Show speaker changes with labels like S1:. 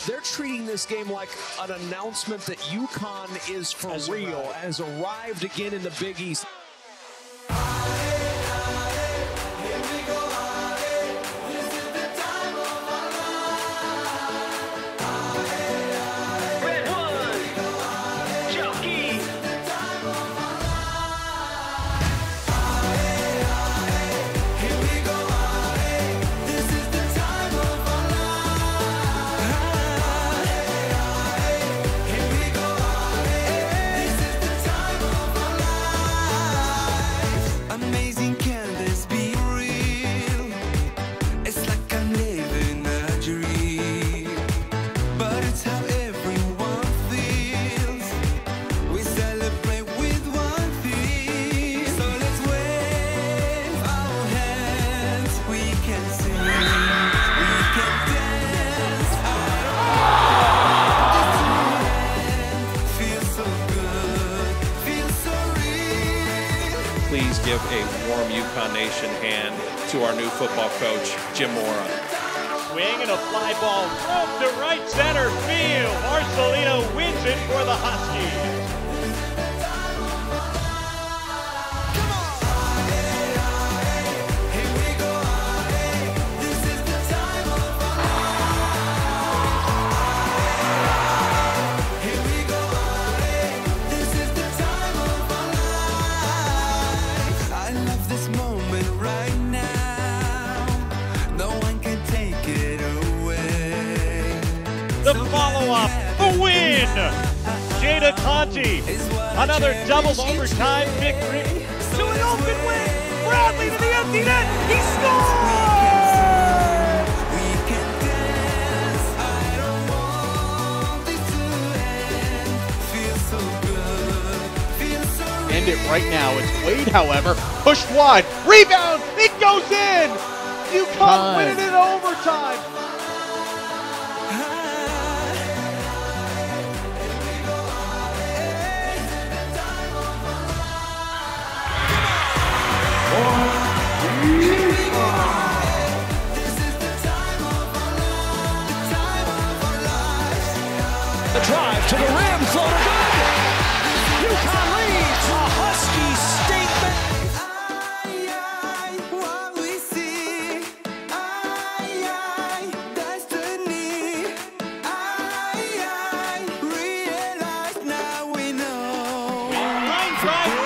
S1: They're treating this game like an announcement that UConn is for real, has arrived again in the Big East.
S2: Please give a warm UConn Nation hand to our new football coach, Jim Mora.
S3: Swing and a fly ball broke to right center field. Marcelino wins it for the Huskies. The follow-up, the win! Jada Conti, another double overtime victory to an open win. Bradley to the empty net, he scores!
S4: End it right now. It's Wade, however, pushed wide, rebound, it goes in! UConn win it in overtime!
S1: The drive to the rim, floater good. UConn leads. A Husky statement.
S5: What we see, destiny. Realize now we know.
S3: Line drive.